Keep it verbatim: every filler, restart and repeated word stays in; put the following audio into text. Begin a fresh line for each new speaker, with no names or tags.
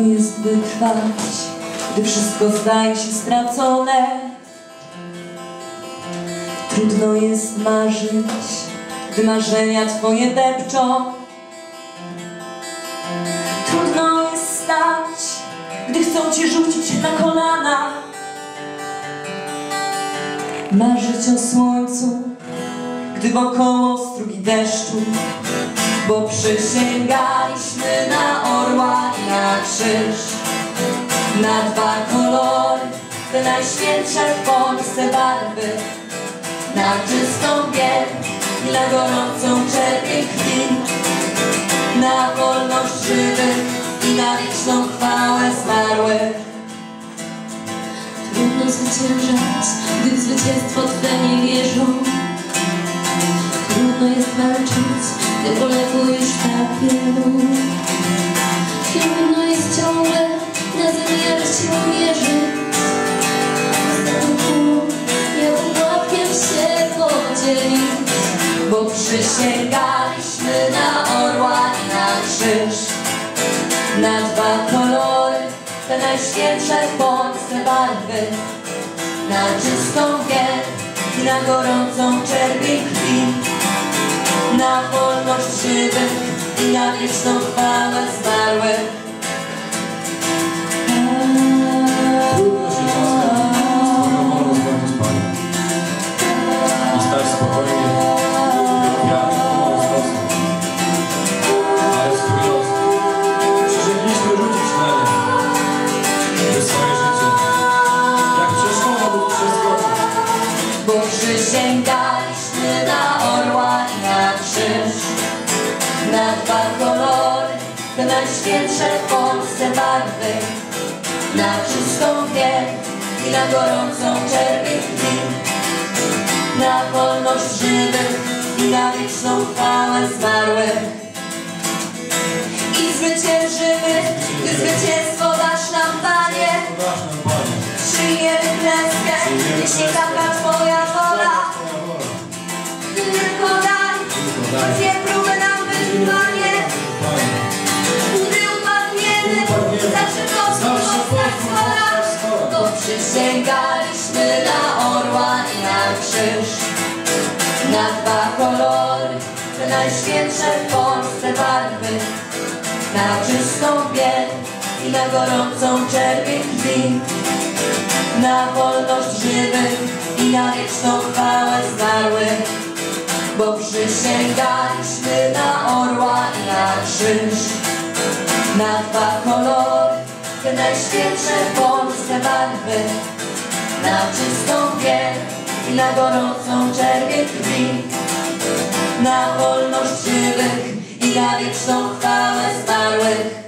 jest wytrwać, gdy wszystko zdaje się stracone. Trudno jest marzyć, gdy marzenia twoje depczą. Trudno jest stać, gdy chcą cię rzucić na kolana. Marzyć o słońcu, gdy wokoło strugi deszczu, bo przysięgaliśmy na orła i na krzyż, na dwa kolory, te najświętsze w Polsce barwy, na czystą biel i na gorącą czerwień krwi, na wolność żywych i na wieczną chwałę zmarłych.
Trudno zwyciężać, gdy w zwycięstwo Twe nie wierzą. Trudno jest walczyć, gdy poległo już tak wielu. Trudno jest ciągle na zamiar siłą mierzyć. Ostatnią kulą, jak łapkiem się podzielić.
Bo przysięgaliśmy na orła i na krzyż, na dwa kolory, te najświętsze w Polsce barwy, na czystą biel i na gorącą czerwień krwi, na wolność żywych i na wieczną chwałę zmarłych.
Trudno się czasem z Twoją wolą zgodzić, Panie, i stać spokojnie w wiary w pomoc sposób. Ale swój los przyrzekliśmy rzucić na nie, by swoje życie, jak przeszkoda lub przeskoczyć.
Bo przysięgaliśmy na orła i na krzyż, na dwa kolory, te najświętsze w Polsce barwy, na czystą biel i na gorącą czerwień krwi, na wolność żywych i na wieczną chwałę zmarłych. I zwyciężymy, gdy zwycięstwo dasz nam, Panie.
Dasz nam, Panie,
Przyjmiemy klęskę, jeśli taka Twoja wola. Tylko daj, dwie próby nam wyzwanie. Gdy upadniemy, zawsze powstać skora. Bo przysięgaliśmy na orła i na krzyż, na dwa kolory, te najświętsze w Polsce barwy, na czystą biel i na gorącą czerwień krwi, na wolność żywych i na wieczną chwałę zmarłych. Bo przysięgaliśmy na orła i na krzyż, na dwa kolory, te najświętsze w Polsce barwy, na czystą biel i na gorącą czerwień krwi, na wolność żywych i na wieczną chwałę zmarłych.